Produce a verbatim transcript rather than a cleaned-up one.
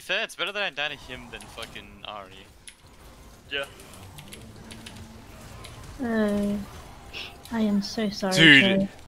fair, it's better that I die to him than fucking Ari. Yeah. Oh, I am so sorry. Dude, Joe.